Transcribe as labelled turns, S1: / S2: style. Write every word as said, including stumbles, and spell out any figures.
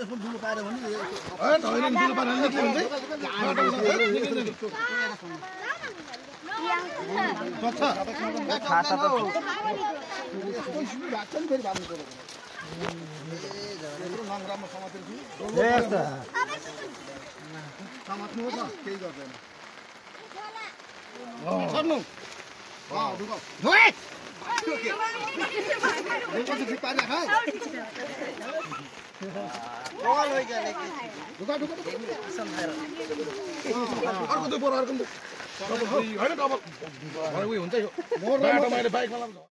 S1: यसमा दुलो पाएर भने
S2: ए होइन दुलो पाएर निक्ले हुन्छ
S1: खाता त राख्छ नि फेरि भन्नु पर्यो यत्रो नङ्ग्रामा समातेर छु ए यस्तो समात्नु हो त केही गर्दैन सर्नु अ दुको ओए दुको चाहिँ पानी खाए बोल होइ गयो लेके दुको दुको सम्झेर अर्को दुई पोर अर्को होइन अब उयो हुन्छ यो बाटो मैले बाइकमा लाउँछु